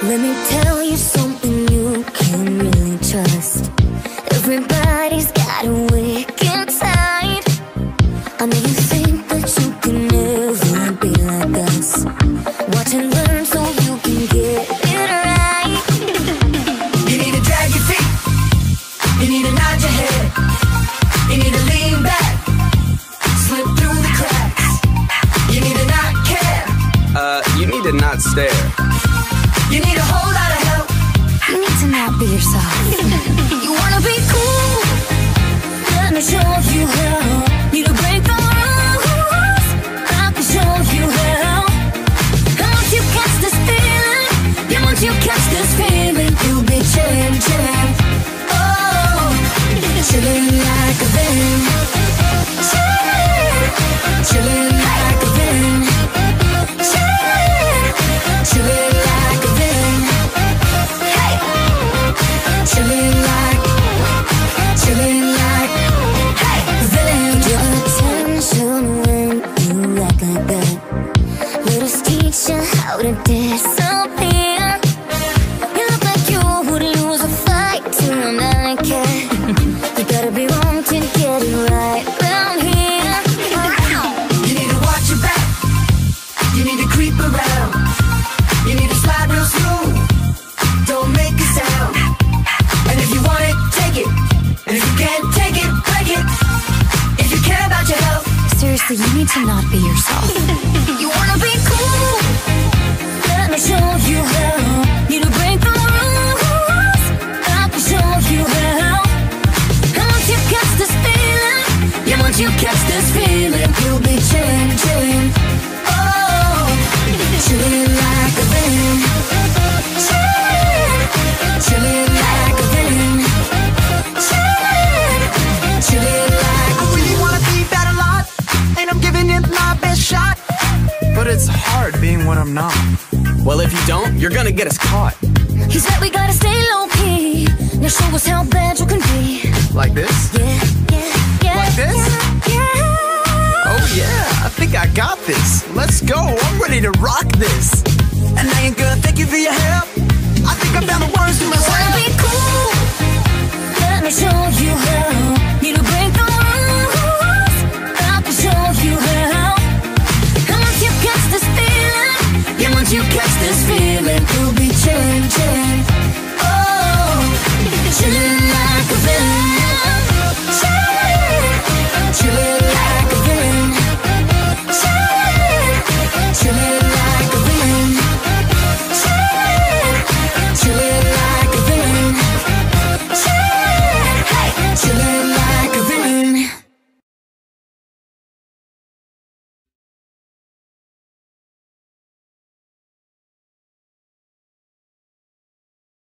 Let me tell you something you can really trust. Everybody's got a wicked side. I know you think that you can never be like us. Watch and learn so you can get it right. You need to drag your feet. You need to nod your head. You need to lean back, slip through the cracks. You need to not care. You need to not stare. You need a whole lot of help. You need to not be yourself. You wanna be cool? Let me show you how. Need to break the rules. I can show you how. And once you catch this feeling, yeah, once you catch this feeling, you'll be chillin', chillin'. Oh, chillin' like a villain. Chillin', chillin' like a villain. Chillin', chillin' like a villain. Hey, chillin' like, hey, villain. Your attention when you act like that. Let us teach you how to disappear. You look like you would lose a fight to a cat. You gotta be wrong to get it right round here. You need to watch your back. You need to creep around. You need to slide real smooth. Don't make a sound. And if you want it, take it. And if you can't take it, break it. If you care about your health, Seriously, you need to not be yourself. You wanna be cool? Let me show you how. Need to break the rules. I can show you how. And once you catch this feeling, yeah, once you catch this feeling, you'll be chillin', chillin'. Oh, chillin' like a villain. Chillin', chillin' like a villain. Chillin', chillin' like I really wanna be bad a lot, and I'm giving it my best shot. But it's hard being what I'm not. Well, if you don't, you're gonna get us caught. He said we gotta stay low-key. Now show us how bad you can be. Like this? Yeah, yeah, yeah. Like this? Yeah, yeah. Oh yeah, I think I got this. Let's go, I'm ready to rock this. And I ain't gonna thank you for your help. I think I found the words to Wanna myself. be cool? Let me show you how. Need to break the rules. I can show you how. And once you catch this feeling, yeah, once you catch this feeling, you'll be chillin', chillin'. Oh, chillin' like a villain.